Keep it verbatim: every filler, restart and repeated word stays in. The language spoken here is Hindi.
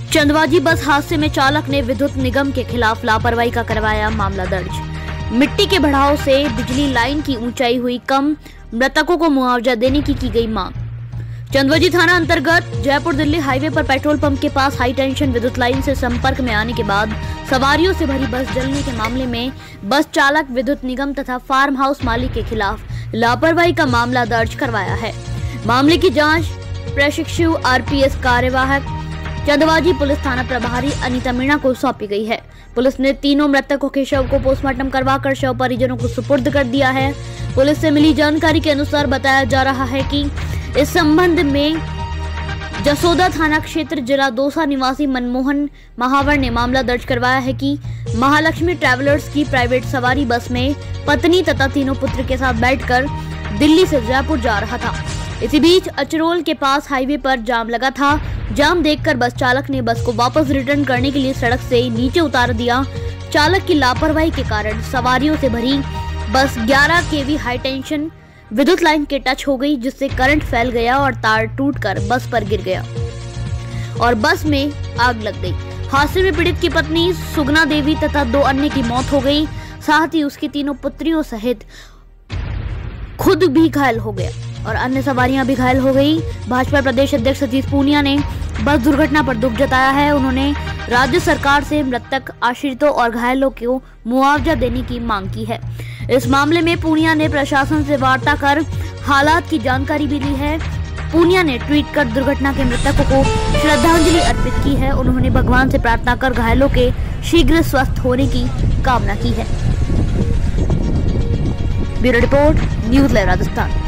चंदवाजी बस हादसे में चालक ने विद्युत निगम के खिलाफ लापरवाही का करवाया मामला दर्ज। मिट्टी के बढ़ाव से बिजली लाइन की ऊंचाई हुई कम, मृतकों को मुआवजा देने की की गई मांग। चंदवाजी थाना अंतर्गत जयपुर दिल्ली हाईवे पर पेट्रोल पंप के पास हाई टेंशन विद्युत लाइन से संपर्क में आने के बाद सवारियों से भरी बस जलने के मामले में बस चालक, विद्युत निगम तथा फार्म हाउस मालिक के खिलाफ लापरवाही का मामला दर्ज करवाया है। मामले की जांच प्रशिक्षु आरपीएस कार्यवाहक चंदवाजी पुलिस थाना प्रभारी अनीता मीणा को सौंपी गई है। पुलिस ने तीनों मृतकों के शव को पोस्टमार्टम करवाकर शव परिजनों को सुपुर्द कर दिया है। पुलिस से मिली जानकारी के अनुसार बताया जा रहा है कि इस संबंध में जसोदा थाना क्षेत्र जिला दौसा निवासी मनमोहन महावर ने मामला दर्ज करवाया है कि महालक्ष्मी ट्रैवलर्स की प्राइवेट सवारी बस में पत्नी तथा तीनों पुत्र के साथ बैठकर दिल्ली से जयपुर जा रहा था। इसी बीच अचरोल के पास हाईवे पर जाम लगा था। जाम देखकर बस चालक ने बस को वापस रिटर्न करने के लिए सड़क से नीचे उतार दिया। चालक की लापरवाही के कारण सवारियों से भरी बस ग्यारह केवी हाई टेंशन विद्युत लाइन के टच हो गई, जिससे करंट फैल गया और तार टूटकर बस पर गिर गया और बस में आग लग गई। हादसे में पीड़ित की पत्नी सुगना देवी तथा दो अन्य की मौत हो गई। साथ ही उसकी तीनों पुत्रियों सहित खुद भी घायल हो गया और अन्य सवारियां भी घायल हो गई। भाजपा प्रदेश अध्यक्ष सतीश पूनिया ने बस दुर्घटना पर दुख जताया है। उन्होंने राज्य सरकार से मृतक आश्रितों और घायलों को मुआवजा देने की मांग की है। इस मामले में पूनिया ने प्रशासन से वार्ता कर हालात की जानकारी भी ली है। पूनिया ने ट्वीट कर दुर्घटना के मृतकों को श्रद्धांजलि अर्पित की है। उन्होंने भगवान से प्रार्थना कर घायलों के शीघ्र स्वस्थ होने की कामना की है। Bureau report, news live Rajasthan.